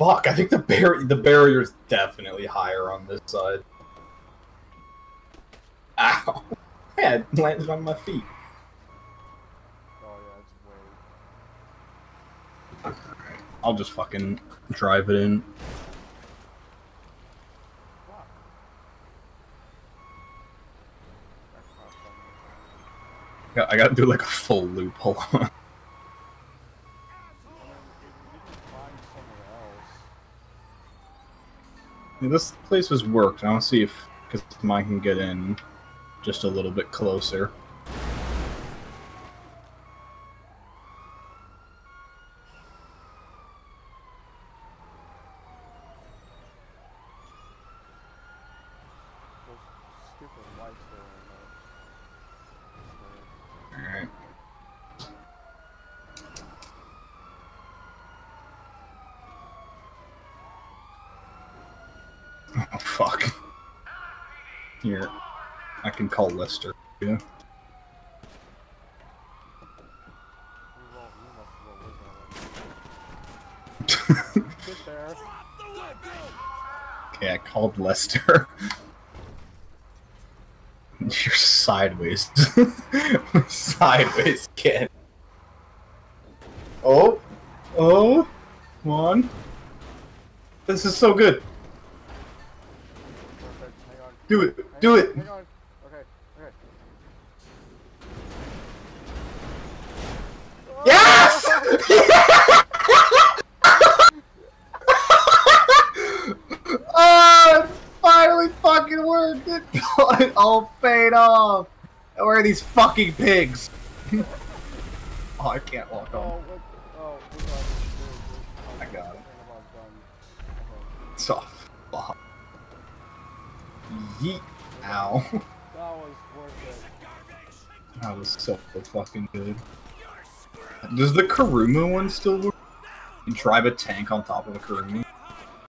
fuck, I think the barrier's definitely higher on this side. Ow. Yeah, it landed on my feet. Oh yeah, it's way. I'll just fucking drive it in. I gotta do like a full loop, hold on. Yeah, this place has worked. I want to see if, because mine can get in just a little bit closer. Alright. Oh, fuck. Here, I can call Lester. Yeah. Okay, I called Lester. You're sideways. Sideways, kid. Oh! Oh! Come on. This is so good. Do it! Do it! Hang on. Okay, okay. Yes! Oh, it finally fucking worked! It all paid off! Where are these fucking pigs? Oh, I can't walk on. I got it. It's off. Oh. Yeet. Ow. That was worth it. That was so fucking good. Does the Karuma one still work? You drive a tank on top of a Karuma?